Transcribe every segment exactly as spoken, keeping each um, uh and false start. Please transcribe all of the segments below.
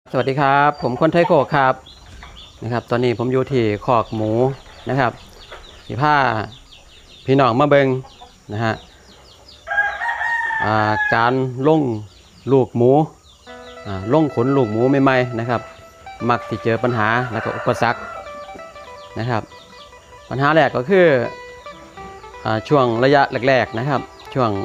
สวัสดีครับผมคนไทยโคกครับนะครับตอนนี้ผมอยู่ที่คอกหมูนะครับที่ผ้าพี่น้องมาเบิงนะฮะการล่งลูกหมูล่งขนลูกหมูใหม่ๆนะครับมักที่เจอปัญหาและก็อุปสรรคนะครับปัญหาแรกก็คือช่วงระยะแรกๆนะครับช่วง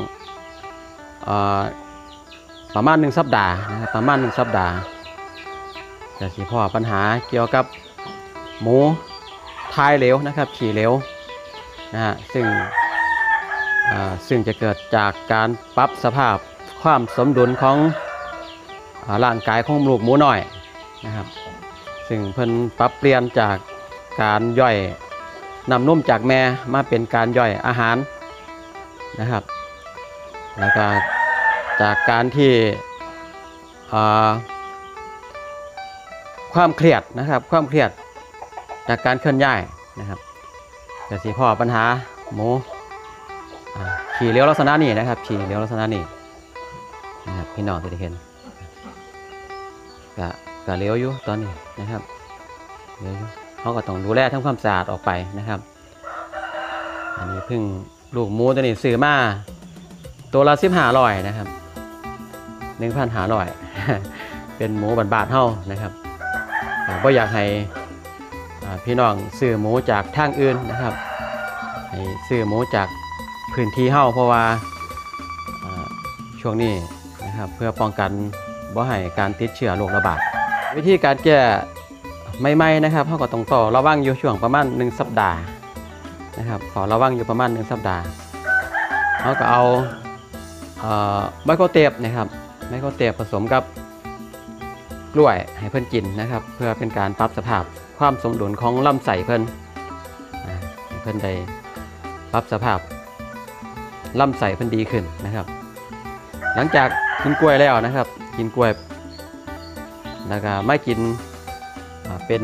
ประมาณหนึ่งสัปดาห์นะครับประมาณหนึ่งสัปดาห์จะสิพ่อปัญหาเกี่ยวกับหมูทายเหลวนะครับฉี่เหลวนะฮะซึ่งซึ่งจะเกิดจากการปรับสภาพความสมดุลของร่างกายของลูกหมูน้อยนะครับซึ่งเพิ่นปรับเปลี่ยนจากการย่อยนำนมจากแม่มาเป็นการย่อยอาหารนะครับแล้วก็จากการที่ความเครียดนะครับความเครียดจากการเคลื่อนย้ายนะครับจะสีพ่อปัญหาหมูฉี่เหลวลักษณะนี้นะครับฉี่เหลวลักษณะนี้นะครับพี่น้องจะได้เห็นกะกะเหลวอยู่ตอนนี้นะครับเหลวอยู่เขาก็ต้องดูแลทำความสะอาดออกไปนะครับอันนี้เพิ่งลูกหมูตัวนี้ซื้อมาตัวละสิบห้าร้อยนะครับหนึ่งพันห้าร้อยเป็นหมูบาทๆเท่านะครับก็อยากให้พี่น้องซื้อหมูจากทางอื่นนะครับให้ซื้อหมูจากพื้นที่เฮาเพราะว่าช่วงนี้นะครับเพื่อป้องกันบ่ให้การติดเชื้อโรคระบาดวิธีการแก้ไม่ไม่นะครับเฮาก็ต้องต่อระวังอยู่ช่วงประมาณหนึ่งสัปดาห์นะครับขอระวังอยู่ประมาณหนึ่งสัปดาห์เฮาก็เอาไมโครเทปนะครับไมโครเทปผสมกับกล้วยให้เพิ่นกินนะครับเพื่อเป็นการปรับสภาพความสมดุลของลำไส้เพิ่นให้เพิ่นได้ปรับสภาพลำไส้เพิ่นดีขึ้นนะครับหลังจากกินกล้วยแล้วนะครับกินกล้วยแล้วก็ไม่กินเป็น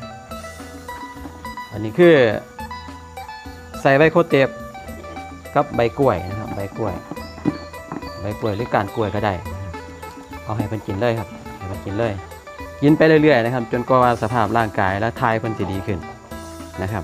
อันนี้คือใส่ใบโคเทปกับใบกล้วยนะครับใบกล้วยใบกล้วยหรือก้านกล้วยก็ได้เอาให้เพิ่นกินเลยครับให้เพิ่นกินเลยกินไปเรื่อยๆนะครับจนกว่าสภาพร่างกายและทายเพิ่นสิดีขึ้นนะครับ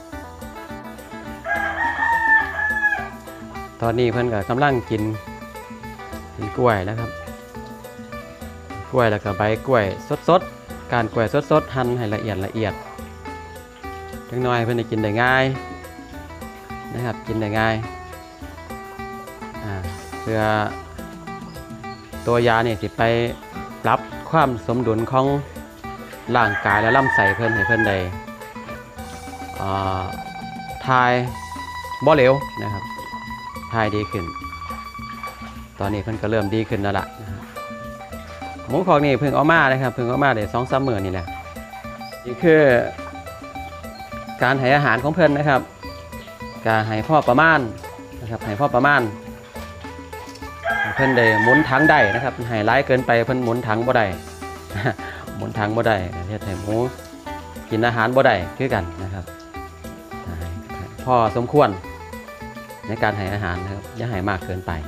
ตอนนี้เพิ่นก็กำลังกินกินกล้วยนะครับกล้วยแล้วก็ใบกล้วยสดๆก้านกล้วยสดๆหั่นให้ละเอียดละเอียดจังน้อยเพิ่นได้กินได้ง่ายนะครับกินได้ง่ายเพื่อตัวยาเนี่ยสิไปปรับความสมดุลของร่างกายและลำไส้เพิ่นให้เพิ่นได้ทายบ่เหลวนะครับทายดีขึ้นตอนนี้เพิ่นก็เริ่มดีขึ้นแล้วล่ะหมูของนี่เพิ่งเอามาเลยครับเพิ่งเอามาได้สองสามมื้อนี่แหละนี่คือการให้อาหารของเพิ่นนะครับการให้พ่อประมาณนะครับให้พ่อประมาณเพิ่นได้หมุนถังได้นะครับให้ร้ายเกินไปเพิ่นหมุนถังบ่ได้หมุนถังบ่ได้เฮ็ดให้หมูกินอาหารบ่ได้คือกันนะครับพอสมควรในการให้อาหารนะครับอย่าให้มากเกินไป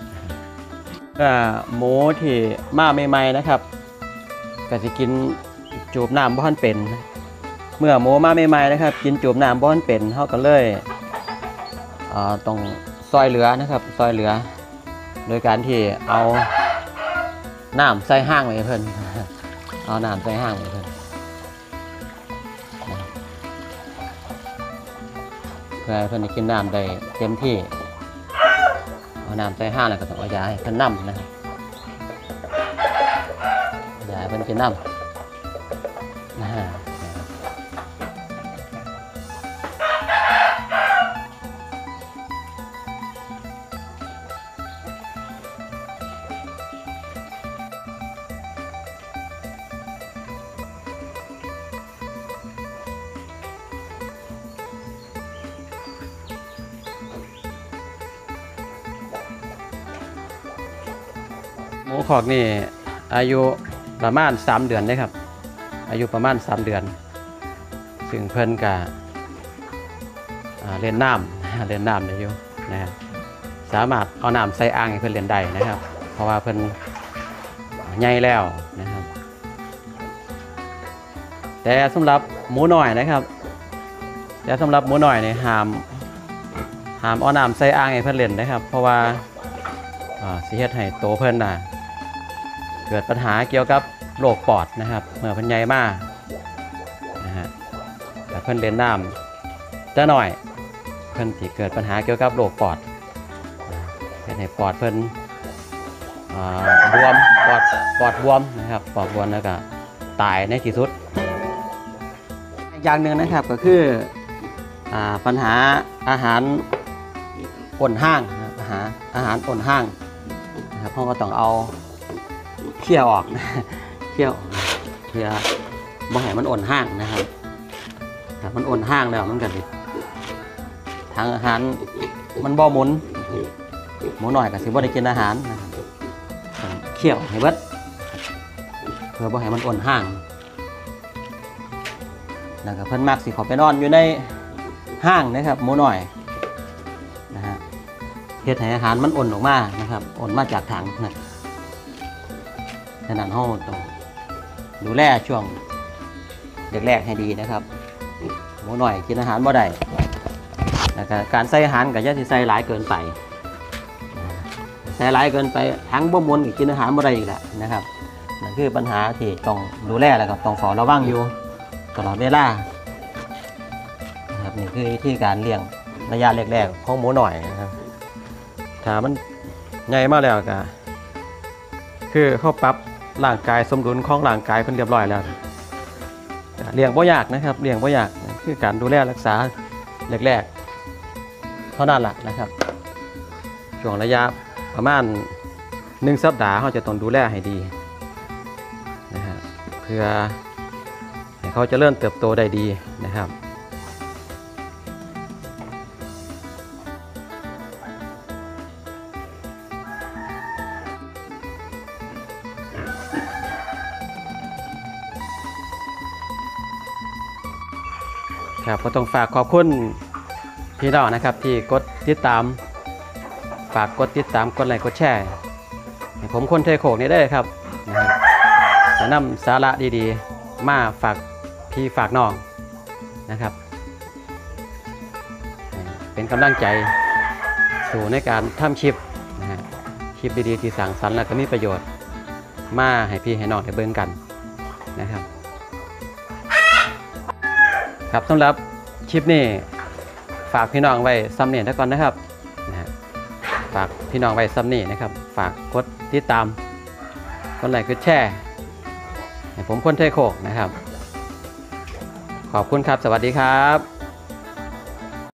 หมูที่มาใหม่ๆนะครับก็สิกินจูบน้ำบ่ทันเป็นเมื่อหมูมาใหม่ๆนะครับกินจูบน้ำบ่ทันเป็นเฮาก็เลยต้องซอยเหลือนะครับซอยเหลือโดยการที่เอาน้ำใส่ห้างไว้เพิ่นเอาน้ำใส่ห้างไว้เพิ่นเพื่อเพิ่นได้กินน้ำได้เต็มที่เอาน้ำใส่ห้างแล้วก็ต้องเอายาให้เพิ่นน้ำนะครับยาให้เพิ่นกินน้ำนะฮะหมูขอกนี่อายุประมาณสามเดือนนะครับอายุประมาณสามเดือนซึ่งเพิ่นก็เล่นน้ำเล่นน้ำได้อยู่นะครับสามารถเอาน้ำใส่อ่างให้เพิ่นเล่นได้นะครับเพราะว่าเพิ่นใหญ่แล้วนะครับแต่สำหรับหมูหน่อยนะครับแต่สำหรับหมูหน่อยเนี่ยห้ามห้ามเอาน้ำใส่อ่างให้เพิ่นเล่นนะครับเพราะว่าสิเฮ็ดให้โตเพิ่นน่ะเกิดปัญหาเกี่ยวกับโรคปอดนะครับเมื่อเพิ่นใหญ่มากนะฮะแต่เพิ่นเล่นน้ำจะหน่อยเพิ่นสิเกิดปัญหาเกี่ยวกับโรคปอดเฮ็ดให้ปอดเพิ่นบวมปอดปอดบวมนะครับปอดบวมแล้วก็ตายในที่สุดอย่างหนึ่งนะครับก็คือปัญหาอาหารอ่อนห้างอาหารอาหารอ่อนห้างนะครับพ่อก็ต้องเอาเคี่ยวออกนะเคี่ยวเพื่อบ่ให้มันอ่อนห้างนะครับถ้ามันอ่อนห้างแล้วมันก็สิทางอาหารมันบ่หมุนหมูหน่อยก็สิบ่ได้กินอาหารนะครับเคี่ยวให้เบิดเพื่อบ่ให้มันอ่อนห้างแล้วก็เพิ่นมักสิเขาไปนอนอยู่ในห้างนะครับหมูหน่อยนะฮะเฮ็ดให้อาหารมันอ่อนออกมานะครับอ่อนมาจากถังนะฉะนั้นเราต้องดูแลช่วงแรกๆให้ดีนะครับหมูหน่อยกินอาหารบ่ได้แล้วก็การใส่อาหารก็อย่าสิใส่หลายเกินไปใส่หลายเกินไปทั้งบ่มวนก็กินอาหารบ่ได้อีกแหละนะครับนั่นคือปัญหาที่ต้องดูแลแล้วก็ต้องเฝ้าระวังอยู่ตลอดเวลานะครับนี่คือวิธีการเลี้ยงระยะแรกๆของหมูหน่อยนะครับถ้ามันใหญ่มาแล้วก็คือเขาปรับร่างกายสมดุลของร่างกายเป็นเรียบร้อยแล้วเลี้ยงบ่ยากนะครับเลี้ยงบ่ยากคือการดูแลรักษาแรกๆเท่านั้นแหละนะครับช่วงระยะประมาณหนึ่งสัปดาห์เขาจะต้องดูแลให้ดีนะฮะเพื่อให้เขาจะเริ่มเติบโตได้ดีนะครับครับก็ต้องฝากขอบคุณพี่น้องนะครับที่กดติดตามฝากกดติดตามกดไลค์กดแชร์ให้ผมคนเทโขกนี่ได้ครับนะครับจะนำสาระดีๆมาฝากพี่ฝากน้องนะครับเป็นกำลังใจสู่ในการทำคลิปนะฮะคลิปดีๆที่สั่งสรรค์และก็มีประโยชน์มาให้พี่ให้น้องได้เบิ่งกันนะครับครับสำหรับคลิปนี้ฝากพี่น้องไว้ซ้ำเนียนก่อนนะครับนะฮะฝากพี่น้องไว้ซ้ำนี่นะครับฝากกดติดตามกดไลค์กดแชร์ให้ผมคนเทโคกนะครับขอบคุณครับสวัสดีครับ